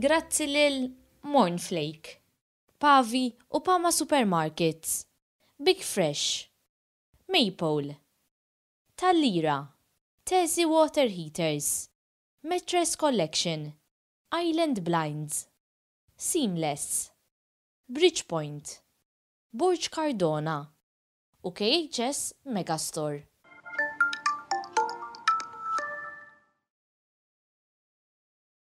Grazzi lil Mornflake, Pavi u Pama Supermarkets, Big Fresh, Maple, Tallira, Tesi Water Heaters, Mattress Collection, Island Blinds, Seamless, Bridgepoint, Burj Cardona u KHS Megastore.